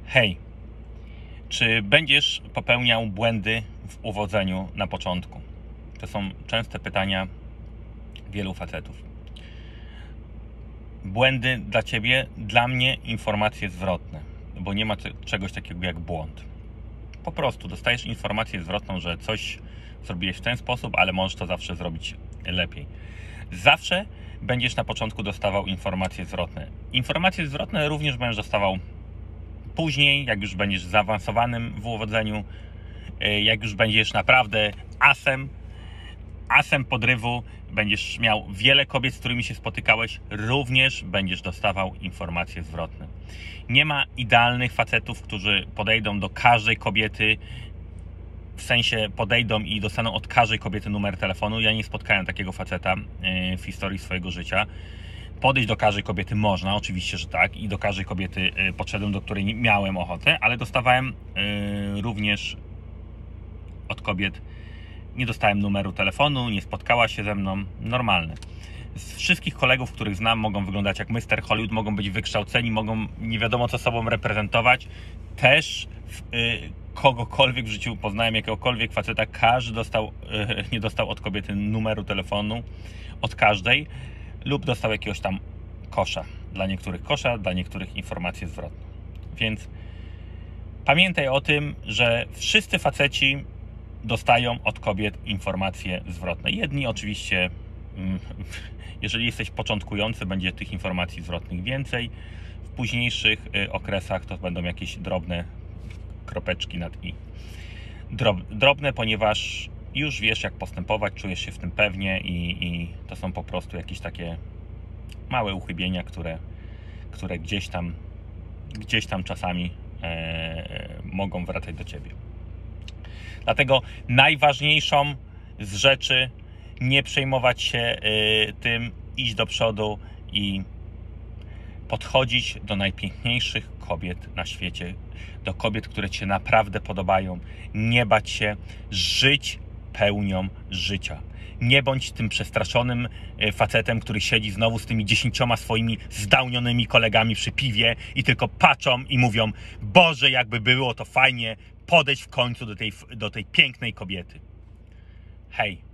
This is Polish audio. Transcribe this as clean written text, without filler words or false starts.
Hej, czy będziesz popełniał błędy w uwodzeniu na początku? To są częste pytania wielu facetów. Błędy dla Ciebie, dla mnie informacje zwrotne, bo nie ma czegoś takiego jak błąd. Po prostu dostajesz informację zwrotną, że coś zrobiłeś w ten sposób, ale możesz to zawsze zrobić lepiej. Zawsze będziesz na początku dostawał informacje zwrotne. Informacje zwrotne również będziesz dostawał później, jak już będziesz zaawansowanym w uwodzeniu, jak już będziesz naprawdę asem podrywu, będziesz miał wiele kobiet, z którymi się spotykałeś, również będziesz dostawał informacje zwrotne. Nie ma idealnych facetów, którzy podejdą do każdej kobiety, w sensie podejdą i dostaną od każdej kobiety numer telefonu. Ja nie spotkałem takiego faceta w historii swojego życia. Podejść do każdej kobiety można, oczywiście, że tak, i do każdej kobiety podszedłem, do której miałem ochotę, ale dostawałem również od kobiet, nie dostałem numeru telefonu, nie spotkała się ze mną, normalne. Z wszystkich kolegów, których znam, mogą wyglądać jak Mr. Hollywood, mogą być wykształceni, mogą nie wiadomo co sobą reprezentować. Też kogokolwiek w życiu poznałem, jakiegokolwiek faceta, każdy nie dostał od kobiety numeru telefonu, od każdej, lub dostał jakiegoś tam kosza. Dla niektórych kosza, dla niektórych informację zwrotną. Więc pamiętaj o tym, że wszyscy faceci dostają od kobiet informacje zwrotne. Jedni oczywiście, jeżeli jesteś początkujący, będzie tych informacji zwrotnych więcej. W późniejszych okresach to będą jakieś drobne kropeczki nad i. Drobne, ponieważ już wiesz, jak postępować, czujesz się w tym pewnie i to są po prostu jakieś takie małe uchybienia, które gdzieś tam czasami mogą wracać do Ciebie. Dlatego najważniejszą z rzeczy, nie przejmować się tym, iść do przodu i podchodzić do najpiękniejszych kobiet na świecie, do kobiet, które Cię naprawdę podobają, nie bać się, żyć pełnią życia. Nie bądź tym przestraszonym facetem, który siedzi znowu z tymi 10 swoimi zdałnionymi kolegami przy piwie i tylko patrzą i mówią: Boże, jakby było to fajnie, podejść w końcu do tej pięknej kobiety. Hej!